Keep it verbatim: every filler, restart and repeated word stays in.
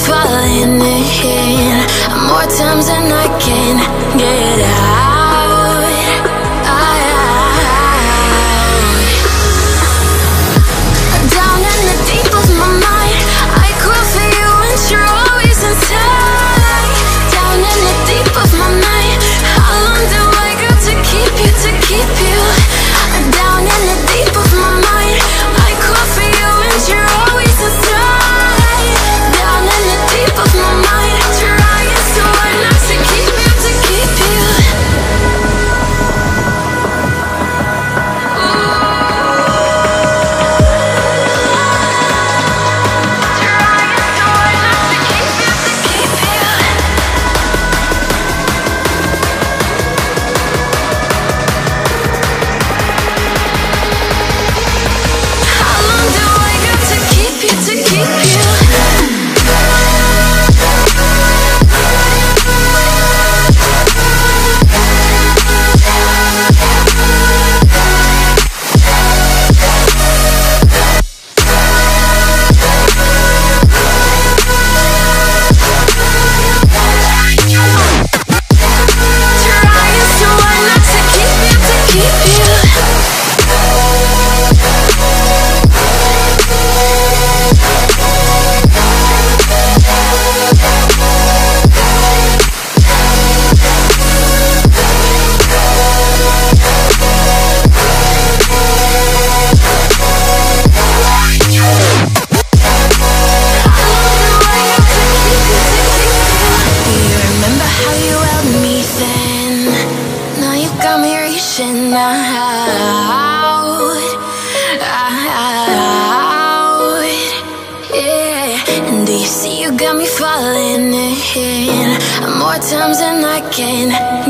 falling in more times than I can get out. Down in the deep of my mind, I crawl for you and you're always inside. Down in the deep of my mind, how long do I got to keep you, to keep you? Down in the deep of my mind, I crawl for you and you're always inside. Down in the deep of my mind, trying so hard not to keep you, to keep you. Times and I can